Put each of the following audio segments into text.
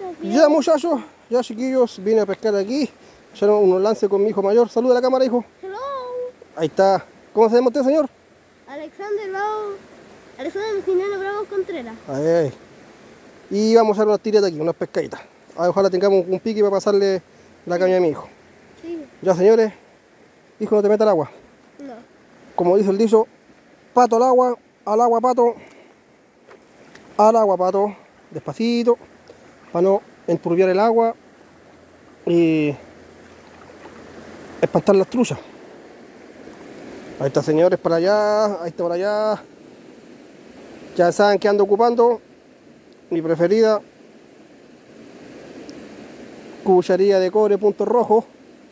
Ya muchachos, ya chiquillos, vine a pescar aquí. Ya unos lances con mi hijo mayor. Saluda a la cámara, hijo. Hello. Ahí está. ¿Cómo se llama usted, señor? Alexander Messinano Bravo Contreras. Ahí. Y vamos a hacer unas tiritas aquí, unas pescaditas. Ojalá tengamos un pique para pasarle la caña a mi hijo. Sí. Ya, señores. Hijo, no te meta al agua. No. Como dice el dicho, pato al agua pato. Al agua pato. Despacito. Para no enturbiar el agua y espantar las truchas. Ahí está, señores, para allá. Ahí está, para allá. Ya saben que ando ocupando mi preferida cucharilla de cobre punto rojo.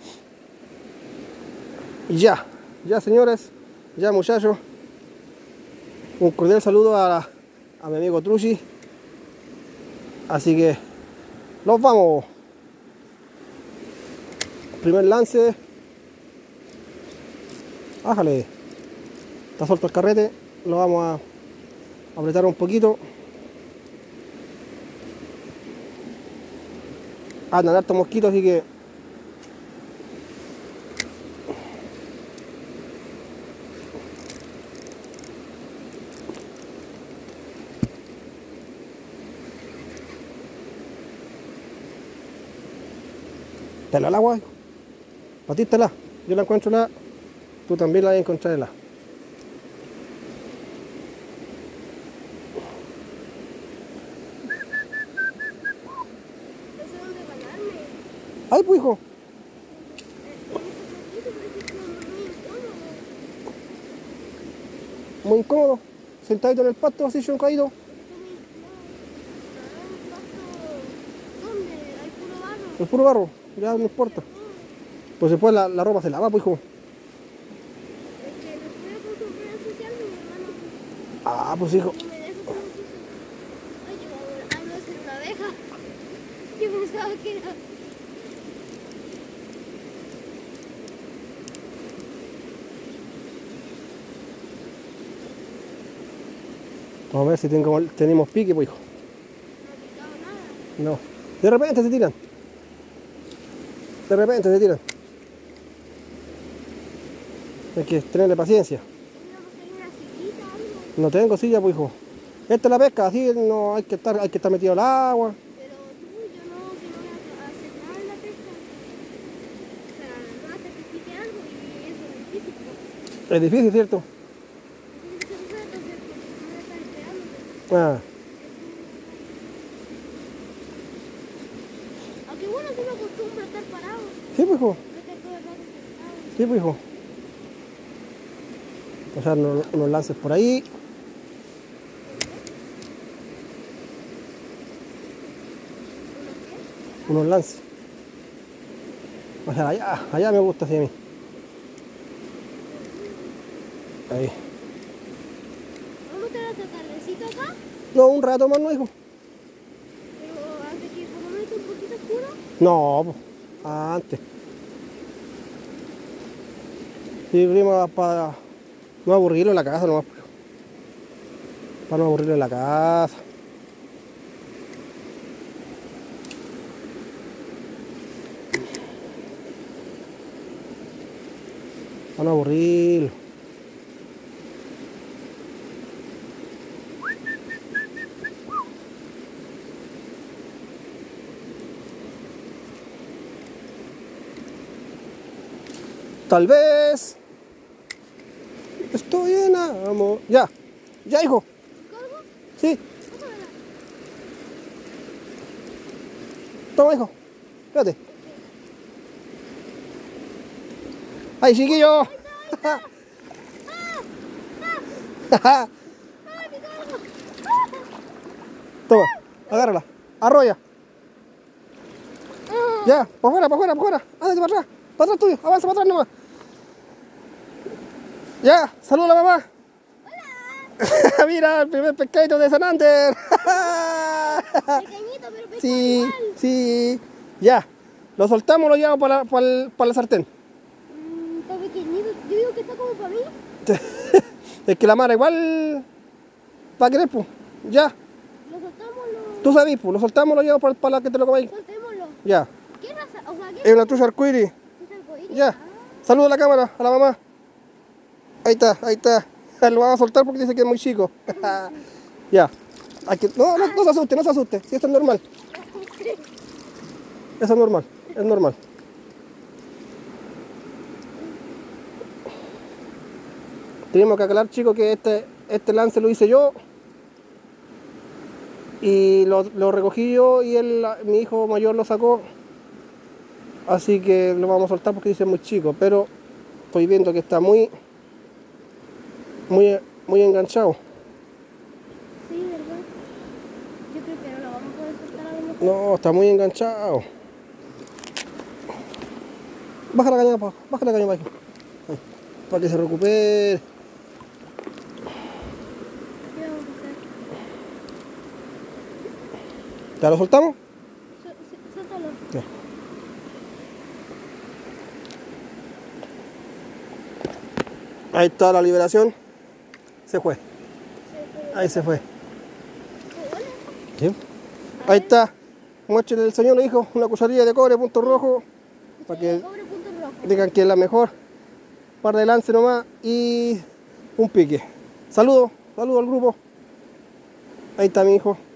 Y ya, señores, ya muchachos, un cordial saludo a mi amigo Truchi. Así que nos vamos. Primer lance. Ájale. Está suelto el carrete. Lo vamos a apretar un poquito. Andan hartos mosquitos, así que tela al agua. Patítela. Yo la encuentro la. Tú también la vas a encontrar la. Ay, pues, hijo. Muy incómodo. Sentadito en el pasto, así yo caído. El puro barro. Ya no importa. Pues después la ropa se lava, pues, hijo. Ah, pues, hijo. Vamos a ver si tenemos pique, pues, hijo. No. De repente se tiran. De repente se tiran. Hay que tenerle paciencia. No tengo silla, pues, hijo. Esta es la pesca, así no hay que estar metido al agua. Pero tú, yo no voy a hacer nada en la pesca. O sea, no hasta que pique algo y eso es difícil. Es difícil, ¿cierto? Ah. Aunque bueno, si me acostumbro a estar parado. Sí, pues, hijo. No estar todo el rato sentado. Sí, pues, hijo. O sea, unos lances por ahí. Unos lances. O sea, allá me gusta así a mí. Ahí. ¿Vamos a estar hasta tardecito acá? No, un rato más, no, hijo. Pero antes que por lo menos un poquito oscuro. No, pues, antes. Sí, prima, para no aburrirlo en la casa nomás. Para no aburrirlo en la casa. Para no aburrirlo. Tal vez estoy en amor. Ya, hijo. ¿Cargo? Sí. Toma, hijo. Espérate. ¡Ay, chiquillo! Toma, agárrala. Arrolla. Ya, para afuera, para afuera, para afuera. Ándate para atrás. Para atrás tuyo. Avanza para atrás nomás. Ya, saluda a la mamá. Hola. Mira, el primer pescadito de San Ander. Pequeñito, pero pesca Sí, igual. sí. Ya, lo soltamos, lo llevamos para la sartén. Está pequeñito. Yo digo que está como para mí. Es que la mara igual va a querer, pues. Ya. Lo soltamos, Tú sabes, pues, lo soltamos, lo llevamos para la que te lo comáis. Soltémoslo. Ya. ¿Qué raza? O sea, ¿qué Es una trucha arcoíris. es arcoíris? Ya. Saluda a la cámara, a la mamá. Ahí está, ahí está. Lo vamos a soltar porque dice que es muy chico. Ya. No se asuste, no se asuste. Si esto es normal. Eso es normal, es normal. Tenemos que aclarar, chicos, que este lance lo hice yo. Y lo recogí yo y mi hijo mayor lo sacó. Así que lo vamos a soltar porque dice muy chico. Pero estoy viendo que está muy enganchado. Sí, ¿verdad? Yo creo que no lo vamos a poder soltar a lo mejor. No, está muy enganchado. Baja la caña para abajo, baja la caña para abajo. Ahí, para que se recupere. ¿Qué vamos a hacer? ¿Ya lo soltamos? Suéltalo. Ya. Ahí está la liberación. Se fue. Ahí se fue. ¿Sí? Ahí está. Muéstrele el señor, le dijo, una cucharilla de cobre, punto rojo. Para que Cobre punto rojo. digan que es la mejor. Par de lance nomás y un pique. Saludos al grupo. Ahí está mi hijo.